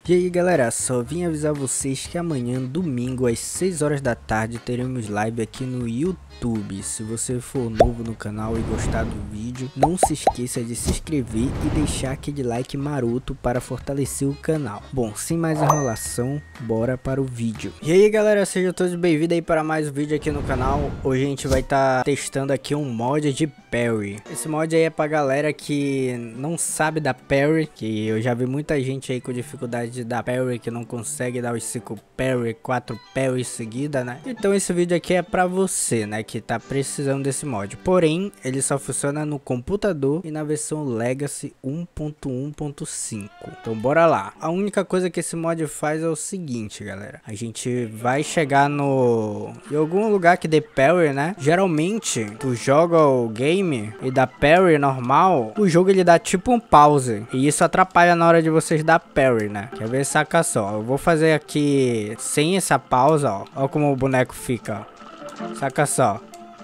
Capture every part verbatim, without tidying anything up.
E aí galera, só vim avisar vocês que amanhã, domingo, às seis horas da tarde, teremos live aqui no YouTube. Se você for novo no canal e gostar do vídeo, não se esqueça de se inscrever e deixar aquele like maroto para fortalecer o canal. Bom, sem mais enrolação, bora para o vídeo. E aí galera, sejam todos bem-vindos aí para mais um vídeo aqui no canal. Hoje a gente vai estar tá testando aqui um mod de parry. Esse mod aí é pra galera que não sabe dar parry, que eu já vi muita gente aí com dificuldade de dar parry, que não consegue dar os cinco parry, quatro parry em seguida, né? Então esse vídeo aqui é pra você, né, que tá precisando desse mod. Porém, ele só funciona no computador e na versão Legacy um ponto um ponto cinco. Então bora lá. A única coisa que esse mod faz é o seguinte, galera. A gente vai chegar no... em algum lugar que dê parry, né? Geralmente, tu joga o game e dá parry normal, o jogo ele dá tipo um pause. E isso atrapalha na hora de vocês dar parry, né? Quer ver? Saca só. Eu vou fazer aqui sem essa pausa, ó. Olha como o boneco fica, ó. Saca só.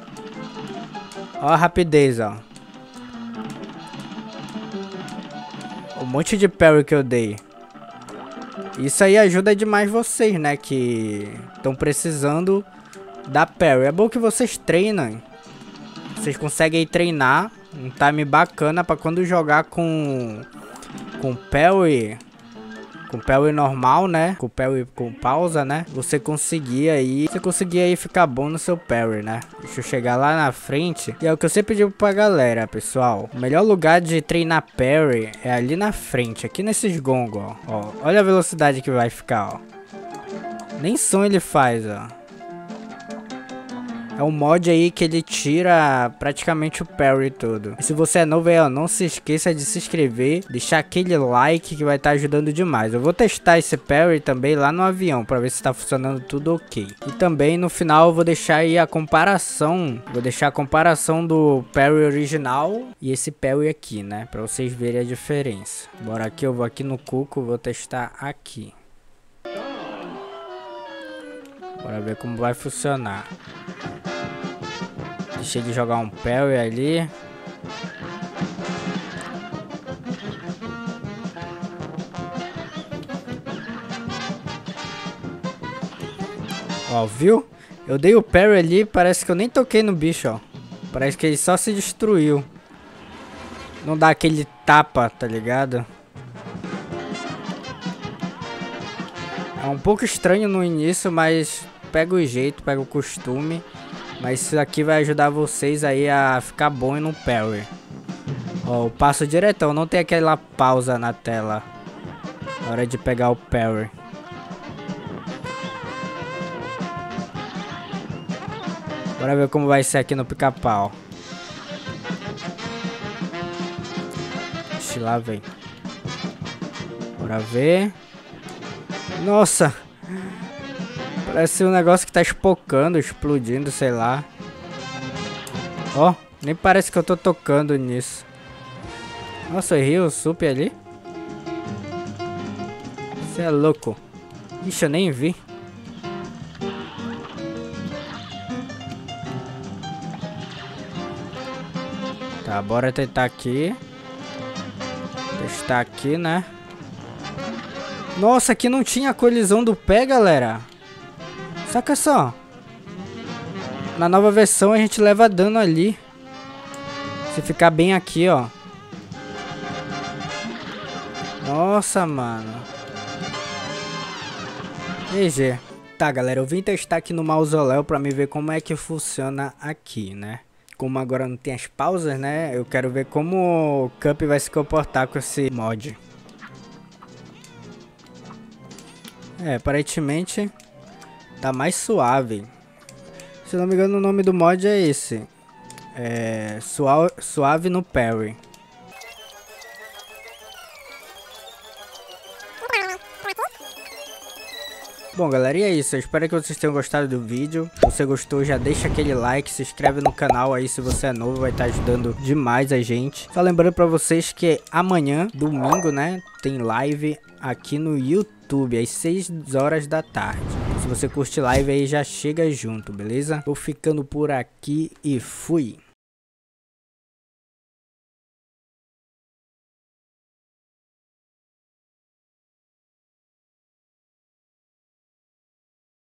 Ó a rapidez, ó. Um monte de parry que eu dei. Isso aí ajuda demais vocês, né? Que estão precisando da parry. É bom que vocês treinam. Vocês conseguem treinar um time bacana para quando jogar com com parry, com parry normal, né? Com parry com pausa, né? Você conseguir aí, você conseguir aí ficar bom no seu parry, né? Deixa eu chegar lá na frente. E é o que eu sempre digo pra galera, pessoal. O melhor lugar de treinar parry é ali na frente, aqui nesses gongos, ó. Ó, olha a velocidade que vai ficar, ó. Nem som ele faz, ó. É um mod aí que ele tira praticamente o parry todo. E se você é novo aí, ó, não se esqueça de se inscrever, deixar aquele like que vai estar tá ajudando demais. Eu vou testar esse parry também lá no avião para ver se está funcionando tudo ok. E também no final eu vou deixar aí a comparação, vou deixar a comparação do parry original e esse parry aqui, né, para vocês verem a diferença. Bora aqui, eu vou aqui no Cuco, vou testar aqui. Bora ver como vai funcionar. Deixei de jogar um parry ali. Ó, viu? Eu dei o parry ali, parece que eu nem toquei no bicho, ó. Parece que ele só se destruiu. Não dá aquele tapa, tá ligado? É um pouco estranho no início, mas pega o jeito, pega o costume. Mas isso aqui vai ajudar vocês aí a ficar bom no parry. Ó, eu passo diretão, não tem aquela pausa na tela na hora de pegar o parry. Bora ver como vai ser aqui no pica-pau. Ixi, lá vem. Bora ver. Nossa! Parece um negócio que tá espocando, explodindo, sei lá. Ó, nem parece que eu tô tocando nisso. Nossa, eu errei o sup ali. Você é louco. Ixi, eu nem vi. Tá, bora tentar aqui. Testar aqui, né? Nossa, aqui não tinha colisão do pé, galera. Saca só. Na nova versão a gente leva dano ali. Se ficar bem aqui, ó. Nossa, mano. G G. Tá, galera, eu vim testar aqui no mausoléu pra me ver como é que funciona aqui, né? Como agora não tem as pausas, né? Eu quero ver como o Cup vai se comportar com esse mod. É, aparentemente tá mais suave. Se não me engano, o nome do mod é esse. É suave, suave no parry. Bom, galera, e é isso. Eu espero que vocês tenham gostado do vídeo. Se você gostou, já deixa aquele like, se inscreve no canal aí se você é novo, vai estar ajudando demais a gente. Só lembrando pra vocês que amanhã, domingo, né, tem live aqui no YouTube, às seis horas da tarde. Se você curte live aí, já chega junto, beleza? Tô ficando por aqui e fui!